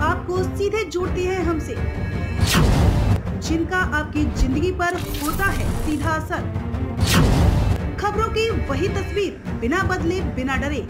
आपको सीधे जोड़ती है हमसे, जिनका आपकी जिंदगी पर होता है सीधा असर। खबरों की वही तस्वीर, बिना बदले बिना डरे,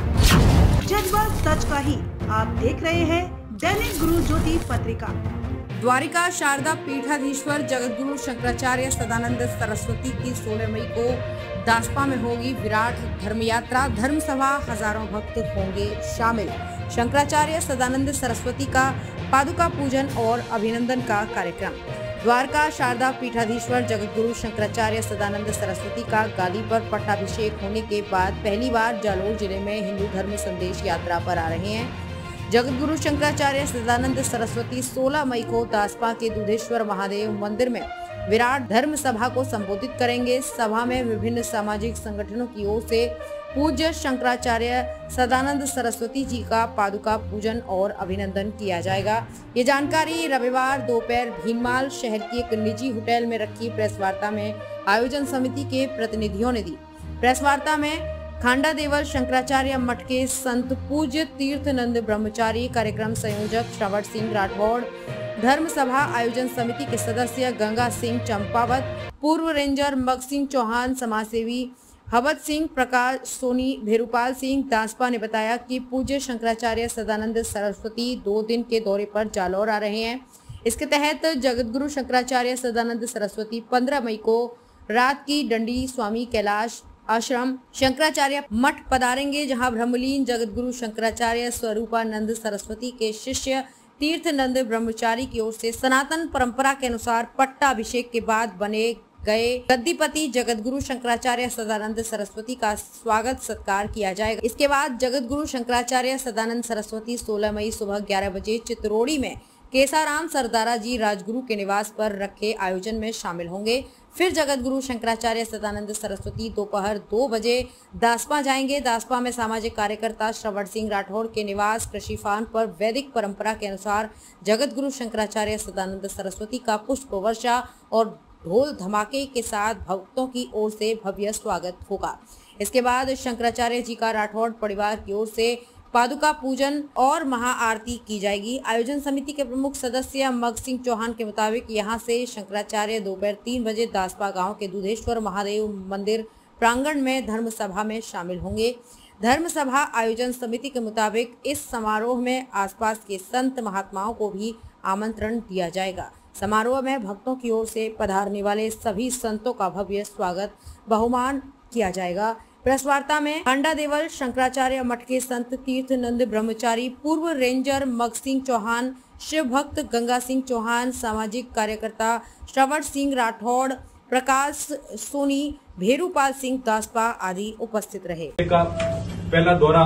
जज्बा सच का ही। आप देख रहे हैं दैनिक गुरु ज्योति पत्रिका। द्वारिका शारदा पीठाधीश्वर जगतगुरु शंकराचार्य सदानंद सरस्वती की 16 मई को दासपा में होगी विराट धर्म यात्रा। धर्म सभा, हजारों भक्त होंगे शामिल। शंकराचार्य सदानंद सरस्वती का पादुका पूजन और अभिनंदन का कार्यक्रम। द्वारका शारदा पीठाधीश्वर जगतगुरु शंकराचार्य सदानंद सरस्वती का गादी पर पट्टाभिषेक होने के बाद पहली बार जालोर जिले में हिंदू धर्म संदेश यात्रा पर आ रहे हैं। जगतगुरु शंकराचार्य सदानंद सरस्वती 16 मई को दासपा के दुधेश्वर महादेव मंदिर में विराट धर्म सभा को संबोधित करेंगे। सभा में विभिन्न सामाजिक संगठनों की ओर से पूज्य शंकराचार्य सदानंद सरस्वती जी का पादुका पूजन और अभिनंदन किया जाएगा। ये जानकारी रविवार दोपहर भीनमाल शहर की एक निजी होटल में रखी प्रेस वार्ता में आयोजन समिति के प्रतिनिधियों ने दी। प्रेस वार्ता में खांडा देवल शंकराचार्य मठ के संत पूज्य तीर्थनंद ब्रह्मचारी, कार्यक्रम संयोजक श्रवण सिंह राठौड़, धर्म सभा आयोजन समिति के सदस्य गंगा सिंह चंपावत, पूर्व रेंजर मग सिंह चौहान, समाजसेवी हवत सिंह, प्रकाश सोनी, भेरूपाल सिंह दासपा ने बताया कि पूज्य शंकराचार्य सदानंद सरस्वती 2 दिन के दौरे पर जालौर आ रहे हैं। इसके तहत जगतगुरु शंकराचार्य सदानंद सरस्वती 15 मई को रात की डंडी स्वामी कैलाश आश्रम शंकराचार्य मठ पधारेंगे, जहां ब्रह्मलीन जगतगुरु शंकराचार्य स्वरूपानंद सरस्वती के शिष्य तीर्थनंद ब्रह्मचारी की ओर से सनातन परंपरा के अनुसार पट्टाभिषेक के बाद बने गए गद्दीपति जगतगुरु शंकराचार्य सदानंद सरस्वती का स्वागत सत्कार किया जाएगा। इसके बाद जगतगुरु शंकराचार्य सदानंद सरस्वती 16 मई सुबह 11 बजे चित्रोड़ी में केसाराम सरदारा जी राजगुरु के निवास पर रखे आयोजन में शामिल होंगे। फिर जगतगुरु शंकराचार्य सदानंद सरस्वती दोपहर 2 बजे दासपा जाएंगे। दासपा में सामाजिक कार्यकर्ता श्रवण सिंह राठौड़ के निवास कृषि फार्म पर वैदिक परंपरा के अनुसार जगतगुरु शंकराचार्य सदानंद सरस्वती का पुष्प वर्षा और ढोल धमाके के साथ भक्तों की ओर से भव्य स्वागत होगा। इसके बाद शंकराचार्य जी का राठौड़ परिवार की ओर से पादुका पूजन और महाआरती की जाएगी। आयोजन समिति के प्रमुख सदस्य मग सिंह चौहान के मुताबिक यहां से शंकराचार्य दोपहर 3 बजे दासपा गांव के दुधेश्वर महादेव मंदिर प्रांगण में धर्म सभा में शामिल होंगे। धर्म सभा आयोजन समिति के मुताबिक इस समारोह में आसपास के संत महात्माओं को भी आमंत्रण दिया जाएगा। समारोह में भक्तों की ओर से पधारने वाले सभी संतों का भव्य स्वागत बहुमान किया जाएगा। प्रेस वार्ता में खांडा देवल शंकराचार्य मठ के संत तीर्थनंद ब्रह्मचारी, पूर्व रेंजर मग सिंह चौहान, शिव भक्त गंगा सिंह चौहान, सामाजिक कार्यकर्ता श्रवण सिंह राठौड़, प्रकाश सोनी, भेरूपाल सिंह दासपा आदि उपस्थित रहे। का पहला दौरा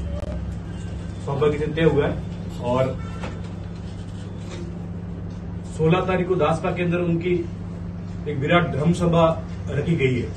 सौभाग्य से तय हुआ है और 16 तारीख को दासपा के अंदर उनकी एक विराट धर्म सभा रखी गई है।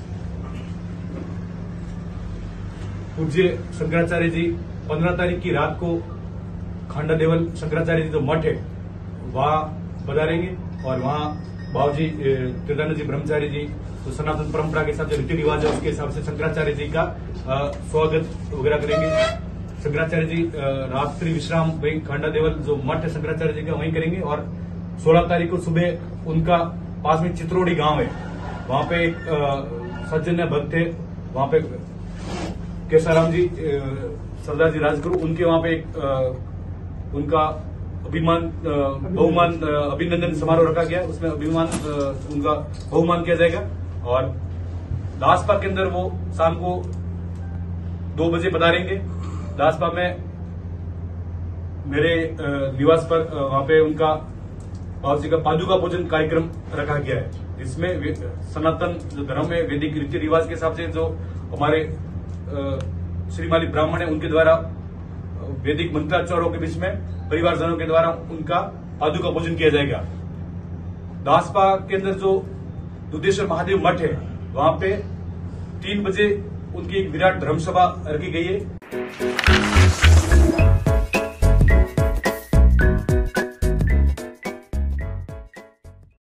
पूज्य शंकराचार्य जी 15 तारीख की रात को खांडा देवल शंकराचार्य जी जो मठ है वहां पधारेंगे और वहां बाबूजी तीर्थानंद जी ब्रह्मचारी जी तो सनातन परंपरा के हिसाब से रीति रिवाज है उसके हिसाब से शंकराचार्य जी का स्वागत वगैरह करेंगे। शंकराचार्य जी रात्रि विश्राम वही खांडा देवल जो मठ है शंकराचार्य जी का वहीं करेंगे और 16 तारीख को सुबह उनका पास में चित्रोड़ी गांव है, वहां पे एक सज्जन भक्त है, वहां पे केसाराम जी सरदार जी राजगुरु उनके वहां पे एक उनका बहुमान अभिनंदन समारोह रखा गया। उसमें उनका बहुमान किया जाएगा और दासपा के अंदर वो शाम को 2 बजे पधारेंगे। दासपा में मेरे निवास पर वहां पे उनका बाबूजी का पादुका पूजन कार्यक्रम रखा गया है, जिसमें सनातन जो धर्म है वैदिक रीति रिवाज के हिसाब से जो हमारे श्रीमाली ब्राह्मण है उनके द्वारा वैदिक मंत्राचार्यों के बीच में परिवारजनों के द्वारा उनका पादुका पूजन किया जाएगा। दासपा के अंदर जो दुधेश्वर महादेव मठ है वहां पे 3 बजे उनकी एक विराट धर्म सभा रखी गई है।